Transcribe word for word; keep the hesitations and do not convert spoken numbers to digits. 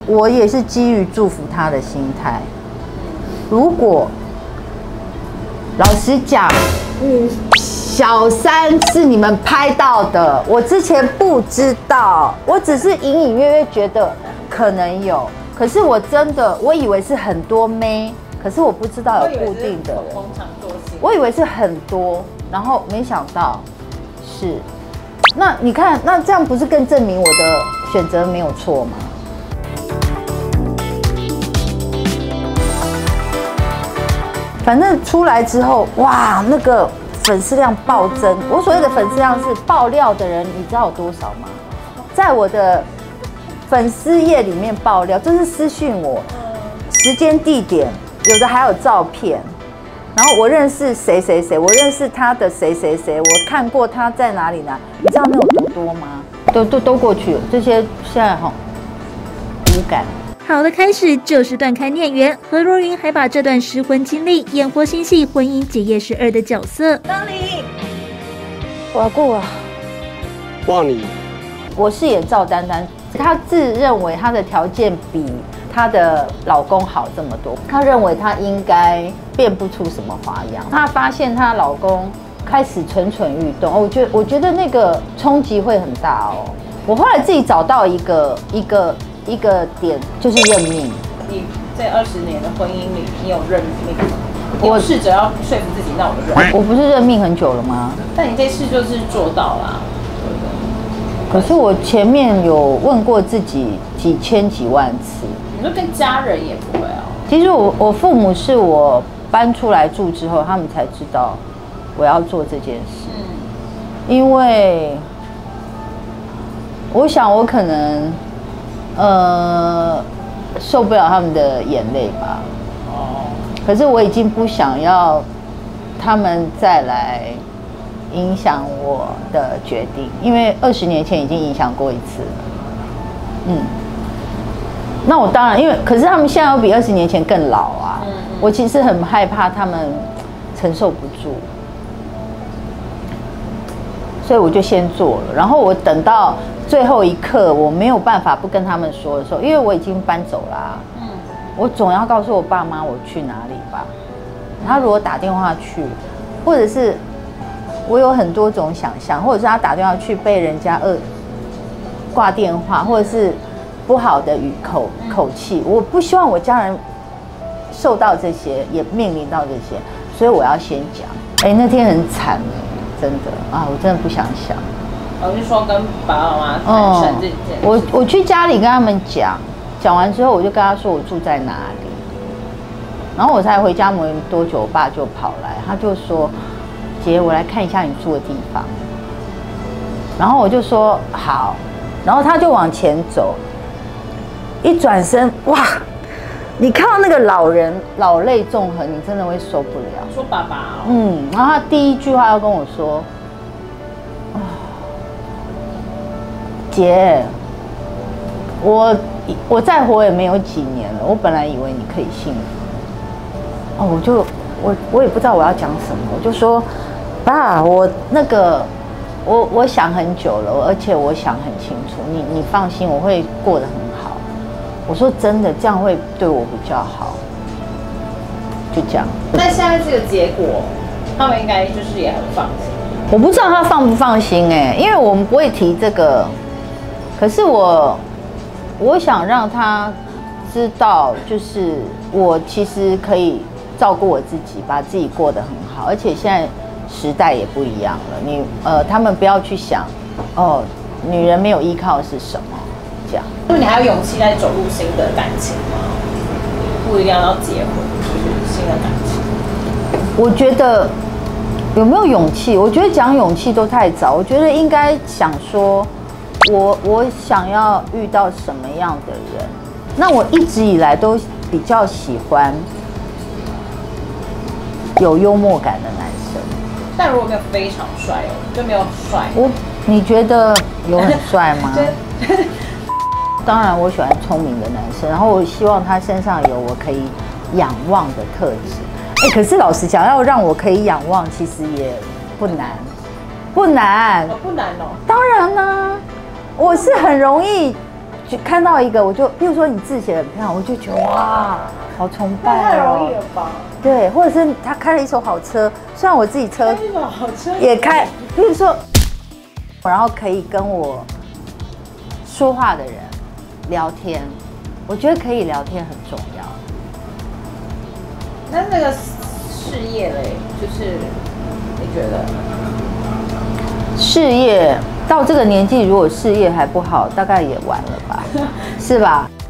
我也是基于祝福他的心态。如果老实讲，嗯，小三是你们拍到的，我之前不知道，我只是隐隐约约觉得可能有，可是我真的我以为是很多妹，可是我不知道有固定的人，我以为是很多，然后没想到是，那你看，那这样不是更证明我的选择没有错吗？反正出来之后，哇，那个粉丝量暴增。我所谓的粉丝量是爆料的人，你知道有多少吗？在我的粉丝页里面爆料，就是私讯我，时间、地点，有的还有照片。然后我认识谁谁谁，我认识他的谁谁谁，我看过他在哪里呢？你知道那有多多吗？都都都过去了，这些现在哈无感。 好的开始就是断开孽缘，何若云还把这段失婚经历演活新戏《婚姻结业十二》的角色。 当你，我要过啊！ 忘你， 我饰演赵丹丹，她自认为她的条件比她的老公好这么多，她认为她应该变不出什么花样。她发现她老公开始蠢蠢欲动，我觉得我觉得那个冲击会很大哦。我后来自己找到一个一个。一个点就是认命。 你在二十年的婚姻里，你有认命吗？我试着要说服自己，那我就认。 我不是认命很久了吗？ 但你这次就是做到啦，对不对？ 可是我前面有问过自己几千几万次。 你说跟家人也不会啊？ 其实我我父母是我搬出来住之后，他们才知道我要做这件事。嗯。因为我想我可能。呃，受不了他们的眼泪吧。哦。可是我已经不想要他们再来影响我的决定，因为二十年前已经影响过一次了。嗯。那我当然，因为可是他们现在又比二十年前更老啊。嗯嗯。我其实很害怕他们承受不住，所以我就先做了。然后我等到。最后一刻，我没有办法不跟他们说的时候，因为我已经搬走啦、啊。嗯，我总要告诉我爸妈我去哪里吧。他如果打电话去，或者是我有很多种想象，或者是他打电话去被人家恶挂电话，或者是不好的语口口气，我不希望我家人受到这些，也面临到这些，所以我要先讲。哎、欸，那天很惨哎，真的啊，我真的不想想。 我就说跟爸爸妈妈坦诚这件事、 嗯。我我去家里跟他们讲，讲完之后我就跟他说我住在哪里，然后我才回家没多久，我爸就跑来，他就说：“姐，我来看一下你住的地方。”然后我就说好，然后他就往前走，一转身，哇！你看到那个老人老泪纵横，你真的会受不了。 说爸爸、哦。 嗯，然后他第一句话要跟我说。姐，我我再活也没有几年了，我本来以为你可以幸福。哦，我就我我也不知道我要讲什么，我就说，爸，我那个我我想很久了，而且我想很清楚，你你放心，我会过得很好。我说真的，这样会对我比较好。就这样。 那现在这个结果，他们应该就是也很放心。 我不知道他放不放心哎、欸，因为我们不会提这个。可是我，我想让他知道，就是我其实可以照顾我自己，把自己过得很好。而且现在时代也不一样了，你呃，他们不要去想，哦，女人没有依靠是什么，这样。 那你还有勇气再走入新的感情吗？不一定要结婚，就是新的感情。 我觉得有没有勇气？我觉得讲勇气都太早。我觉得应该想说。我我想要遇到什么样的人？那我一直以来都比较喜欢有幽默感的男生。 但如果没有非常帅哦，就没有帅。 我你觉得有很帅吗？当然，我喜欢聪明的男生，然后我希望他身上有我可以仰望的特质。哎，可是老实讲，要让我可以仰望，其实也不难，不难， 哦、不难哦。 当然啦、啊。我是很容易就看到一个，我就，比如说你字写的很漂亮，我就觉得哇，好崇拜太容易哦。 了吧？ 对，或者是他开了一手好车，虽然我自己车开一手好车也开，比如说，然后可以跟我说话的人聊天，我觉得可以聊天很重要。 那那个事业嘞，就是你觉得？ 事业到这个年纪，如果事业还不好，大概也完了吧，是吧？